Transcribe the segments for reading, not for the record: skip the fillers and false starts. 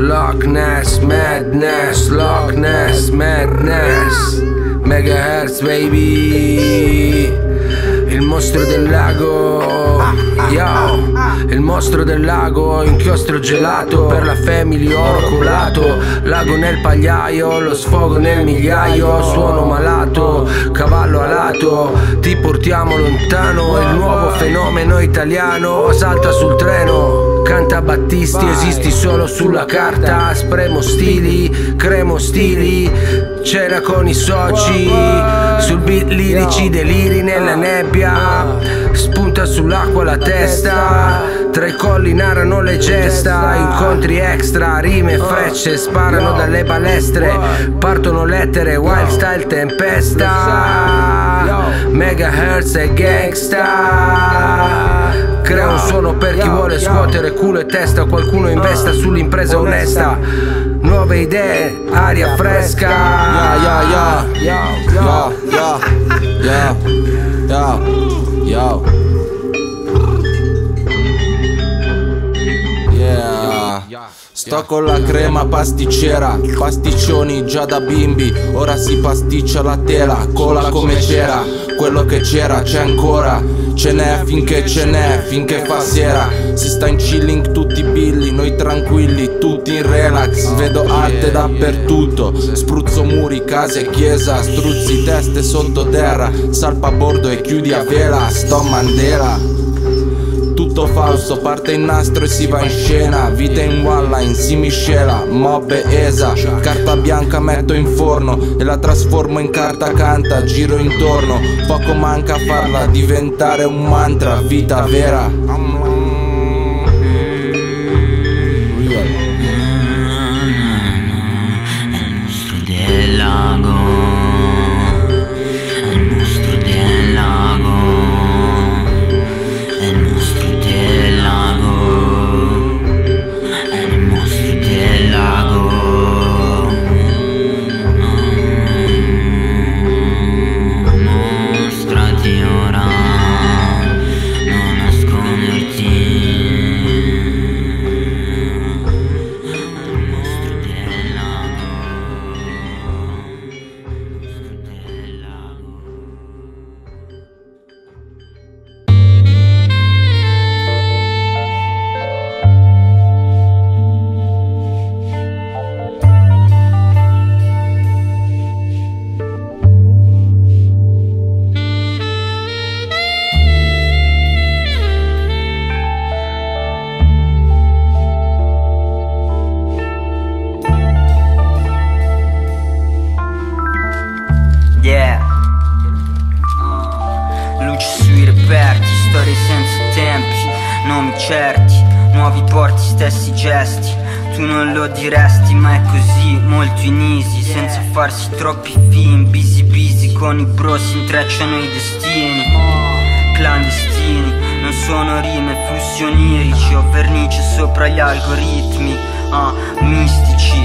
Loch Ness Madness, Loch Ness Madness, Megahertz baby. Il mostro del lago, yo. Il mostro del lago, inchiostro gelato per la family, oro colato. Lago nel pagliaio, lo sfogo nel migliaio. Suono malato, cavallo alato, ti portiamo lontano. Il nuovo fenomeno italiano salta sul treno, canta Battisti, esisti solo sulla carta. Spremo stili, cremo stili, cena con i soci. Sul beat lirici, deliri nella nebbia, spunta sull'acqua la testa. Tra i colli narrano le gesta, incontri extra, rime e frecce sparano dalle balestre. Partono lettere, wild style tempesta. Megahertz e gangsta. Crea un suono per chi vuole scuotere culo e testa. Qualcuno investa sull'impresa onesta. Nuove idee, aria fresca. Sto con la crema pasticcera, pasticcioni già da bimbi. Ora si pasticcia la tela, cola come c'era. Quello che c'era c'è ancora, ce n'è finché ce n'è, finché fa sera. Si sta in chilling tutti billi, noi tranquilli, tutti in relax. Vedo arte dappertutto, spruzzo muri, case e chiesa. Struzzi teste sottoterra, salpa a bordo e chiudi a vela. Sto Mandela. Tutto falso, parte in nastro e si va in scena. Vita in one line, si miscela, mob e esa. Carta bianca metto in forno e la trasformo in carta canta. Giro intorno, poco manca a farla diventare un mantra. Vita vera. Luci sui reperti, storie senza tempi, nomi certi, nuovi porti, stessi gesti. Tu non lo diresti, ma è così, molto in easy, senza farsi troppi film. Busy busy, con i bro si intrecciano i destini. Clandestini, non sono rime, flussi onirici. Ho vernice sopra gli algoritmi, mistici.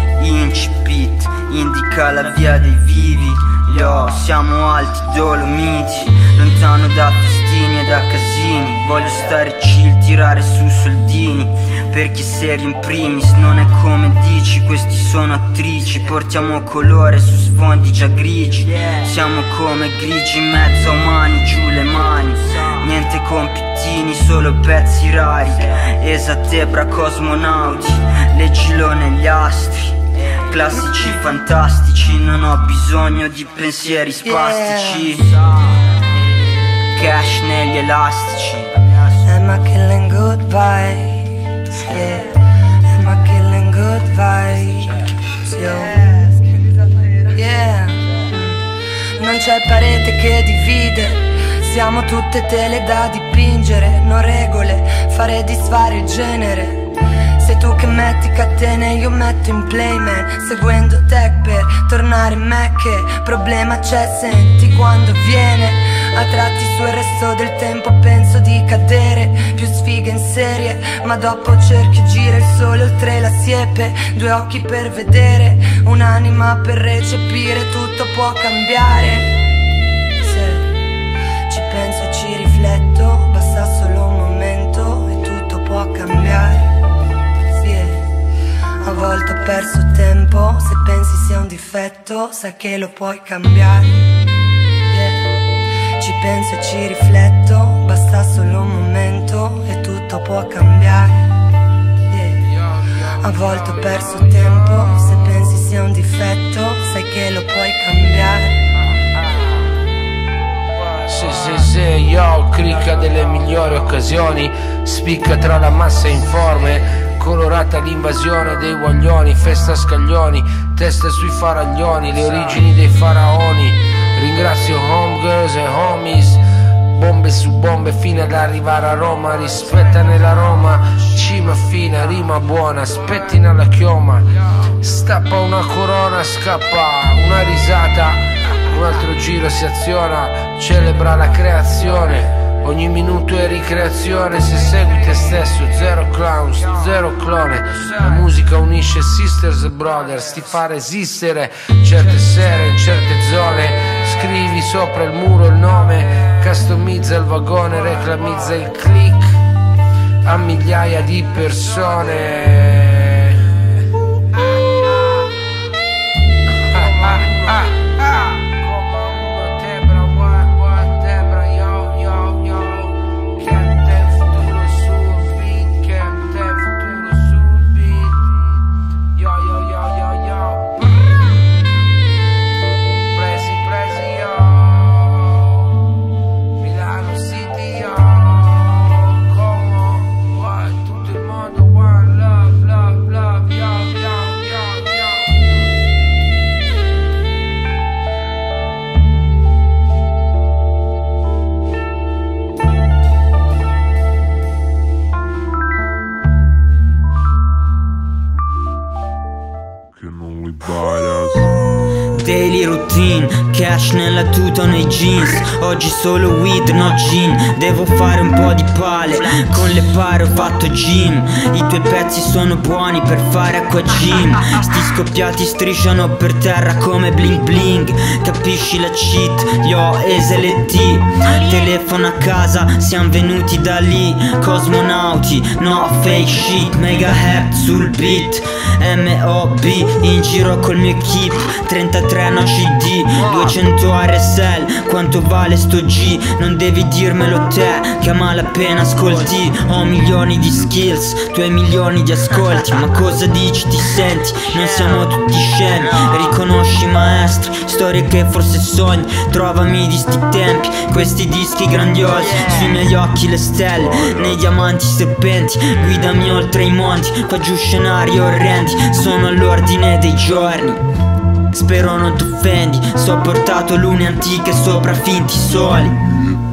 Incipit, indica la via dei vivi. Yo, siamo alti Dolomiti, lontano da festini e da casini. Voglio stare chill, tirare su soldini, perché serio in primis non è come dici. Questi sono attrici, portiamo colore su sfondi già grigi. Siamo come grigi in mezzo a umani, giù le mani. Niente compitini, solo pezzi rari. Esatebra cosmonauti, leggilo negli astri. Classici fantastici, non ho bisogno di pensieri spastici. Cash negli elastici. Am I killing good vibes? Yeah. Am I killing good vibes? Yo. Yeah. Non c'è parete che divide, siamo tutte tele da dipingere. Non regole, fare disfare il genere. Sei tu che metti catene, io metto in playman, seguendo tech per tornare in me. Che problema c'è, senti quando viene a tratti sul resto del tempo penso di cadere. Più sfighe in serie, ma dopo cerchi gira il sole oltre la siepe. Due occhi per vedere, un'anima per recepire, tutto può cambiare. Se ci penso e ci rifletto, basta solo un momento e tutto può cambiare. A difetto, sai che lo puoi cambiare. Yeah. Ci penso e ci rifletto, basta solo un momento e tutto può cambiare. Yeah. A volte ho perso tempo, se pensi sia un difetto, sai che lo puoi cambiare. Sì, yo, clicca delle migliori occasioni, spicca tra la massa informe, colorata l'invasione dei guaglioni, festa scaglioni, teste sui faraglioni, le origini dei faraoni. Ringrazio homegirls e homies, bombe su bombe fino ad arrivare a Roma. Rispetta nella Roma, cima fina, rima buona, spettina alla chioma. Stappa una corona, scappa una risata, un altro giro si aziona, celebra la creazione. Ogni minuto è ricreazione, se segui te stesso, zero clowns, zero clone. La musica unisce sisters e brothers, ti fa resistere certe sere in certe zone. Scrivi sopra il muro il nome, customizza il vagone, reclamizza il click a migliaia di persone. Daily routine, cash nella tuta o nei jeans. Oggi solo weed, no gin. Devo fare un po' di pale, con le pare ho fatto gym. I tuoi pezzi sono buoni per fare acqua gym. Sti scoppiati strisciano per terra come bling bling. Capisci la cheat, yo, SLT. Telefono a casa, siamo venuti da lì. Cosmonauti, no fake shit. Megahertz sul beat, MOB, in giro col mio equip. 33 no CD, 200 RSL. Quanto vale sto G? Non devi dirmelo te, che a malapena ascolti. Ho milioni di skills, tu hai milioni di ascolti. Ma cosa dici, ti senti? Non siamo tutti scemi. Riconosci maestri, storie che forse sogni. Trovami di sti tempi, questi dischi grandiosi. Sui miei occhi le stelle, nei diamanti serpenti. Guidami oltre i monti, qua giù scenari orrendi. Sono all'ordine dei giorni, spero non t'offendi. Sopportato lune antiche sopra finti soli.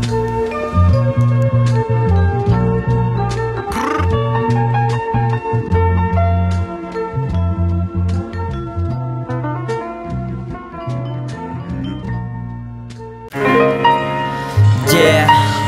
Yeah.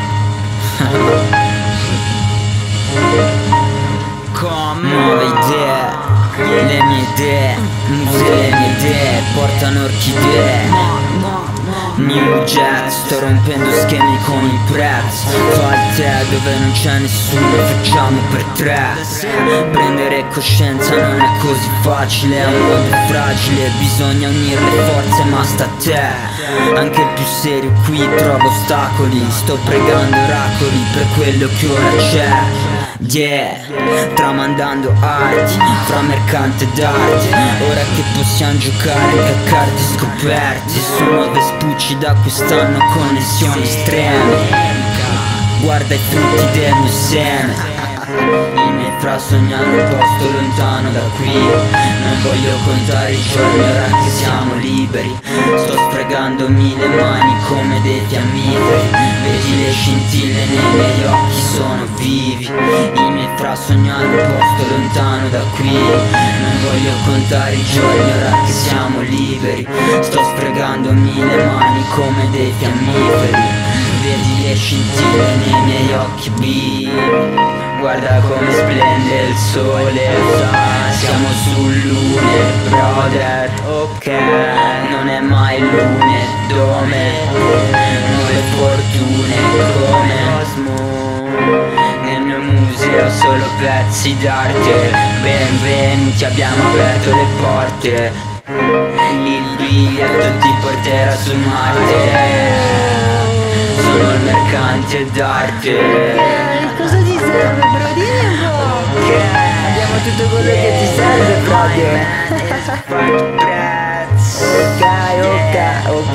Con nuove idee, le mie idee, muse le mie idee, portano orchidee. New Jet, sto rompendo schemi con il prezzo. Fa il tè dove non c'è nessuno, facciamo per tre. Prendere coscienza non è così facile, è un mondo fragile, bisogna unire le forze ma sta a te. Anche il più serio qui trova ostacoli, sto pregando oracoli per quello che ora c'è. Yeah, tramandando arti, fra mercante d'arte. Ora che possiamo giocare anche a carte scoperte. Sono Vespucci da quest'anno, connessioni estreme. Guarda i frutti del mio seme. I miei fra sognano un posto lontano da qui. Non voglio contare i giorni ora che siamo liberi. Sto sfregandomi le mani come dei fiammiferi. Vedi le scintille nei miei occhi, sono vivi. I miei fra sognano un posto lontano da qui. Non voglio contare i giorni ora che siamo liberi. Sto sfregandomi le mani come dei fiammiferi. Vedi le scintille nei miei occhi vivi. Guarda come splende il sole, siamo sul lune, brother, ok. Non è mai lune, dove? Nuove fortune, come Osmo. Nel mio museo solo pezzi d'arte. Benvenuti, abbiamo aperto le porte. Il biglietto ti porterà sul Marte. Sono il mercante d'arte. Cosa ti serve, bro? Dimmi un po'. Abbiamo tutto quello che ti serve, proprio. Ok.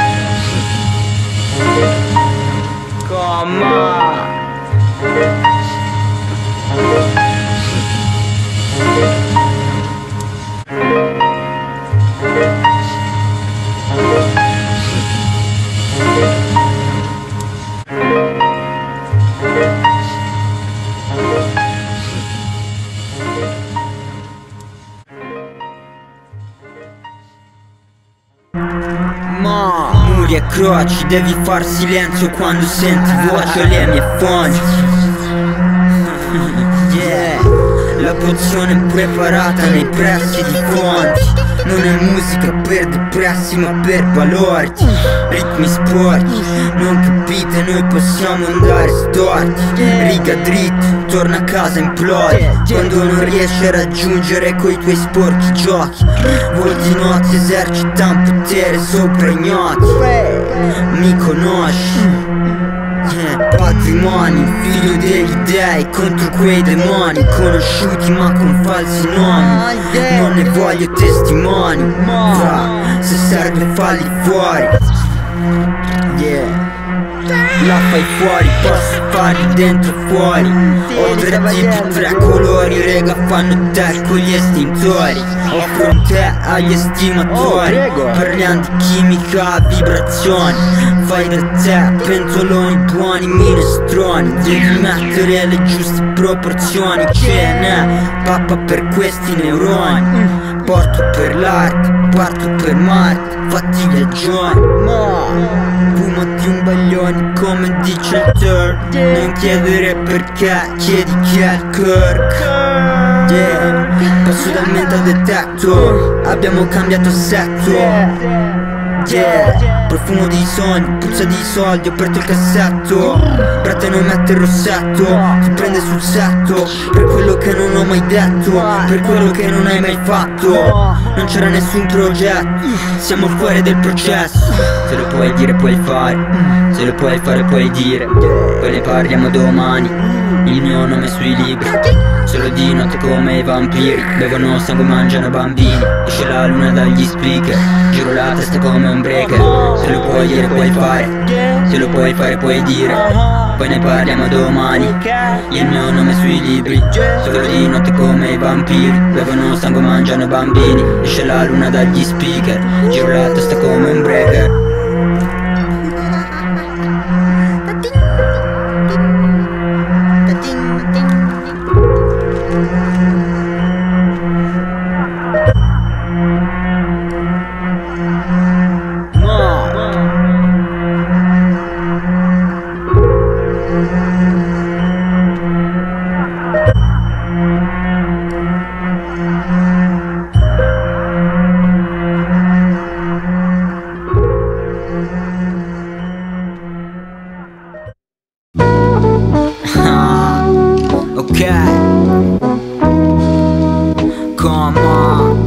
Come on. Muri e croci, devi far silenzio quando senti voce le mie fonti. Yeah, la pozione preparata nei pressi di fonti. Non è musica per depressi ma per valori. Ritmi sporchi, non capite, noi possiamo andare storti. Riga dritta, torna a casa implodi. Quando non riesci a raggiungere coi tuoi sporchi giochi. Volti noti esercitano potere sopra ignoti. Mi conosci? Patrimoni, figlio degli dei contro quei demoni conosciuti ma con falsi nomi. Non ne voglio testimoni, se serve falli fuori. Yeah, la fai fuori, posso farli dentro fuori. Ho 3 tipi, 3 colori, rega fanno te con gli estintori. Offro te agli estimatori, parliamo di chimica a vibrazioni. Fai da te, pentoloni buoni, minestroni. Devi mettere le giuste proporzioni. Ce n'è, pappa per questi neuroni. Porto per l'arte, parto per Marte, fatti viaggioni. Fumati un baglione come dice il Turk. Non chiedere perché, chiedi chi è il Kirk. Yeah, passo dal mental detector, abbiamo cambiato assetto. Yeah, profumo di sogni, puzza di soldi, ho aperto il cassetto. Prate non mette il rossetto, ti prende sul setto. Per quello che non ho mai detto, per quello che non hai mai fatto. Non c'era nessun progetto, siamo al cuore del processo. Se lo puoi dire puoi fare, se lo puoi fare puoi dire. Poi ne parliamo domani, il mio nome sui libri. Solo di notte come i vampiri, bevono sangue, mangiano bambini. Esce la luna dagli speaker, giro la testa come un breaker. Se lo puoi dire puoi fare, se lo puoi fare puoi dire. Poi ne parliamo domani, il mio nome sui libri. Solo di notte come i vampiri, bevono sangue, mangiano bambini. Esce la luna dagli speaker, giro la testa come un breaker. Come on,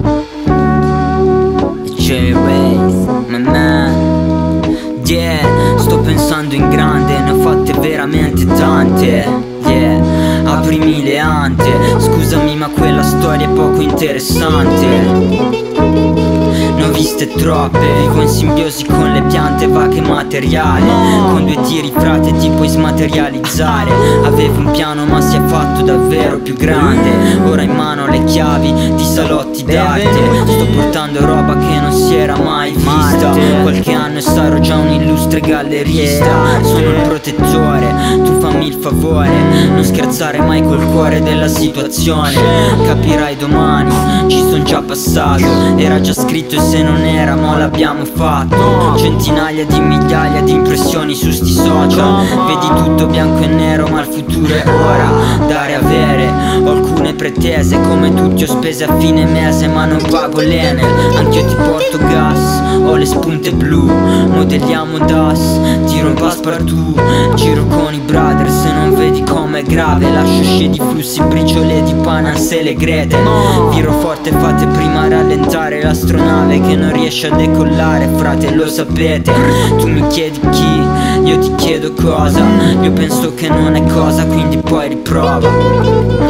J-Ways, my man. Yeah, sto pensando in grande, ne ho fatte veramente tante. Yeah, aprimi le ante. Scusami ma quella storia è poco interessante. Ne ho viste troppe, vivo in simbiosi con le piante, vacche materiali. Con 2 tiri frate ti puoi smaterializzare. Avevo un piano ma si è fatto davvero più grande. Ora in mano le chiavi di salotti d'arte. Sto portando roba che non si era mai vista. Qualche anno e sarò già un illustre gallerista. Sono il protettore, tu fammi il favore, non scherzare mai col cuore della situazione. Capirai domani, ci son già passato. Era già scritto e se non era mo l'abbiamo fatto. Centinaia di migliaia di impressioni su sti social. Vedi tutto bianco e nero ma il futuro è ora. Dare e avere, ho alcune pretese. Come tutti ho spese a fine mese ma non pago l'Enel. Anch'io ti porto gas, ho le spunte blu. Modelliamo DAS, tiro un passepartout. Giro con i brother se non vedi come grave. Lascio scedi flussi, briciole di pana, se le grete. Viro forte, fate prima rallentare l'astronave che non riesce a decollare, frate, lo sapete. Tu mi chiedi chi, io ti chiedo cosa. Io penso che non è cosa, quindi poi riprova.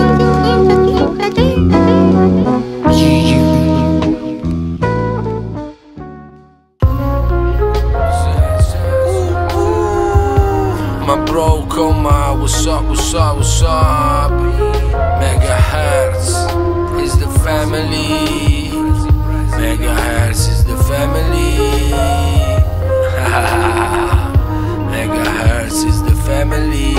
My bro, coma, what's up, what's up, what's up? Megahertz is the family. Megahertz is the family. Megahertz is the family.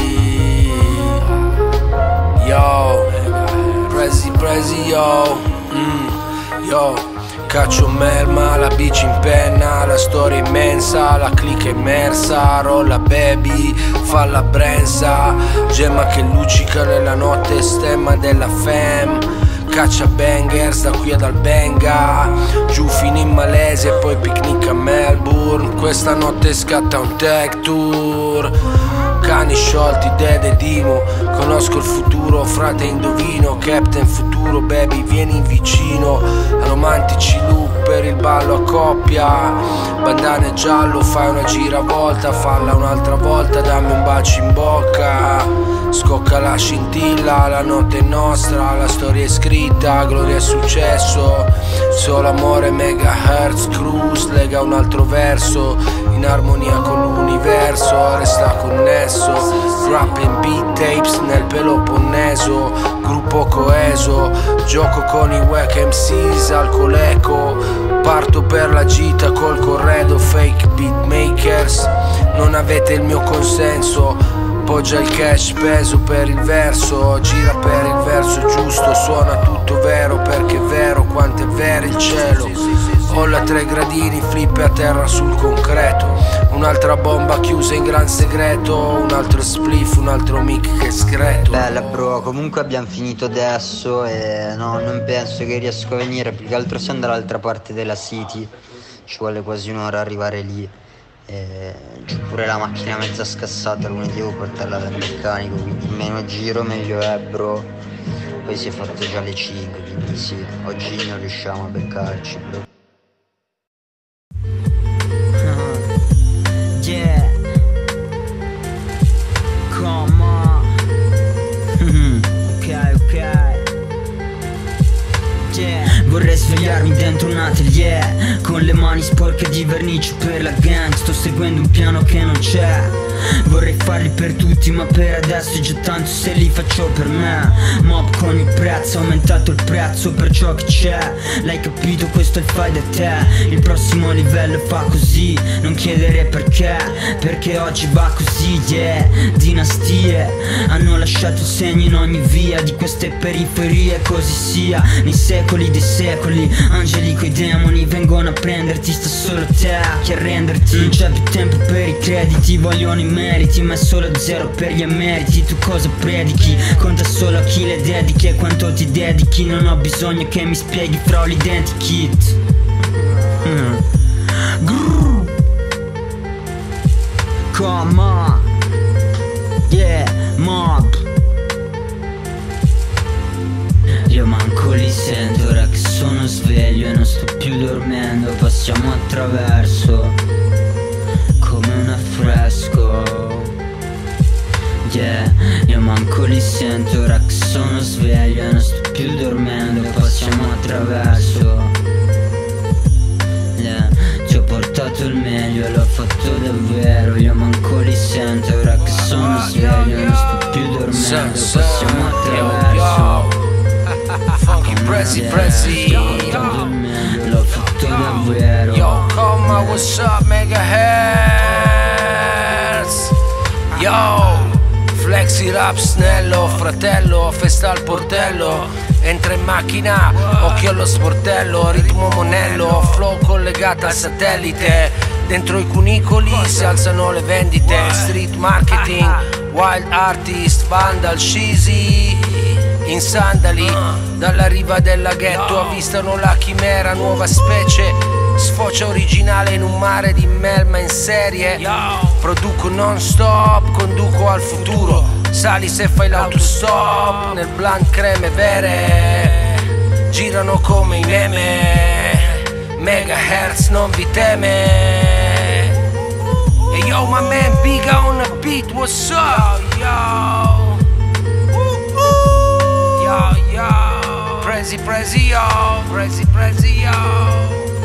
Yo, Prezi, yo. Yo. Caccio melma, la bici in penna, la storia immensa, la click immersa, rolla baby, fa la brenza, gemma che luccica nella notte, stemma della fam, caccia bangers da qui ad Albenga, giù fino in Malesia e poi picnic a Melbourne, questa notte scatta un tech tour. Cani sciolti, Dede Dimo, conosco il futuro, frate indovino, Captain Futuro, baby vieni vicino, romantici look per il ballo a coppia, bandane giallo, fai una giravolta, falla un'altra volta, dammi un bacio in bocca, scocca la scintilla, la notte è nostra, la storia è scritta, gloria e successo, solo amore, Megahertz, cruise, lega un altro verso, in armonia con l'universo, resta connesso, rapping beat tapes nel Peloponneso, gruppo coeso, gioco con i wack MCs al Coleco, parto per la gita col corredo, fake beatmakers, non avete il mio consenso, poggia il cash peso per il verso, gira per il verso giusto, suona tutto vero perché è vero quanto è vero il cielo. Olla 3 gradini, flip a terra sul concreto, un'altra bomba chiusa in gran segreto, un altro spliff, un altro mic che screto. Bella bro, comunque abbiamo finito adesso e no, non penso che riesco a venire, più che altro siamo dall'altra parte della city, ci vuole quasi un'ora arrivare lì. C'ho pure la macchina mezza scassata, lunedì devo portarla dal meccanico, quindi meno giro meglio è bro. Poi si è fatto già le 5, quindi sì, oggi non riusciamo a beccarci bro. Yeah, come on. Ok. Yeah. Vorrei svegliarmi dentro un atelier con le mani sporche di vernice per la gang. Sto seguendo un piano che non c'è. Vorrei farli per tutti ma per adesso è già tanto se li faccio per me. Mob con il prezzo, ha aumentato il prezzo per ciò che c'è. L'hai capito, questo è il fai da te. Il prossimo livello fa così, non chiedere perché, perché oggi va così, yeah. Dinastie hanno lasciato segni in ogni via di queste periferie, così sia. Nei secoli dei secoli, angeli coi demoni vengono a prenderti, sta solo te che arrenderti. Non c'è più tempo per i crediti, vogliono i meriti, ma è solo zero per gli emeriti. Tu cosa predichi? Conta solo a chi le dedichi e quanto ti dedichi. Non ho bisogno che mi spieghi fra l'identikit. Come on. Yeah, mob. Io manco li sento ora che sono sveglio e non sto più dormendo. Passiamo attraverso come un affresco. Yeah, io manco li sento ora che sono sveglio e non sto più dormendo. Passiamo attraverso. Yeah, ti ho portato il meglio e l'ho fatto davvero. Io manco li sento ora che sono sveglio e non sto più dormendo. Passiamo attraverso. Funky Prezi, l'ho fatto davvero. Yo, coma, what's up, Megahertz? Yo, flexi rap snello, fratello, festa al portello. Entra in macchina, occhio allo sportello, ritmo monello, flow collegata al satellite. Dentro i cunicoli si alzano le vendite, street marketing, wild artist, vandal, scisi in sandali, dalla riva della ghetto avvistano la chimera, nuova specie, sfocia originale in un mare di melma in serie. Produco non stop, conduco al futuro, Sali se fai l'autostop, nel blunt creme vere girano come i meme, megahertz non vi teme. Hey yo my man Biga on the beat, what's up yo? Yo yo, Prezi yo, Prezi yo.